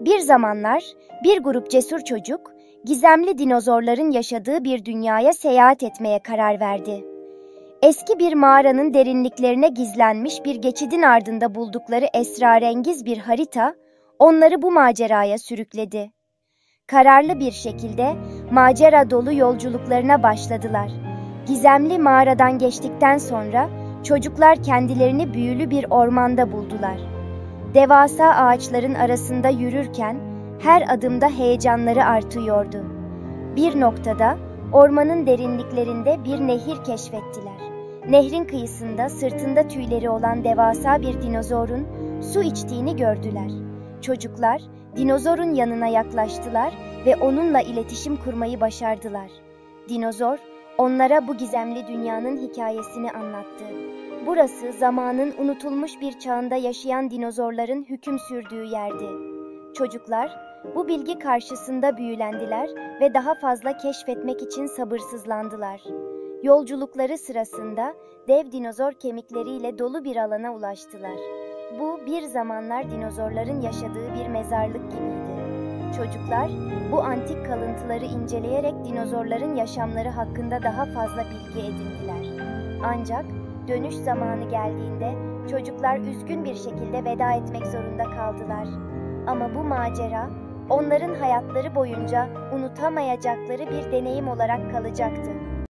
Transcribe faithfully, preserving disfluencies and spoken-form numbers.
Bir zamanlar bir grup cesur çocuk, gizemli dinozorların yaşadığı bir dünyaya seyahat etmeye karar verdi. Eski bir mağaranın derinliklerine gizlenmiş bir geçidin ardında buldukları esrarengiz bir harita, onları bu maceraya sürükledi. Kararlı bir şekilde macera dolu yolculuklarına başladılar. Gizemli mağaradan geçtikten sonra çocuklar kendilerini büyülü bir ormanda buldular. Devasa ağaçların arasında yürürken her adımda heyecanları artıyordu. Bir noktada ormanın derinliklerinde bir nehir keşfettiler. Nehrin kıyısında sırtında tüyleri olan devasa bir dinozorun su içtiğini gördüler. Çocuklar dinozorun yanına yaklaştılar ve onunla iletişim kurmayı başardılar. Dinozor onlara bu gizemli dünyanın hikayesini anlattı. Burası zamanın unutulmuş bir çağında yaşayan dinozorların hüküm sürdüğü yerdi. Çocuklar bu bilgi karşısında büyülendiler ve daha fazla keşfetmek için sabırsızlandılar. Yolculukları sırasında dev dinozor kemikleriyle dolu bir alana ulaştılar. Bu bir zamanlar dinozorların yaşadığı bir mezarlık gibiydi. Çocuklar bu antik kalıntıları inceleyerek dinozorların yaşamları hakkında daha fazla bilgi edindiler. Ancak dönüş zamanı geldiğinde çocuklar üzgün bir şekilde veda etmek zorunda kaldılar. Ama bu macera onların hayatları boyunca unutamayacakları bir deneyim olarak kalacaktı.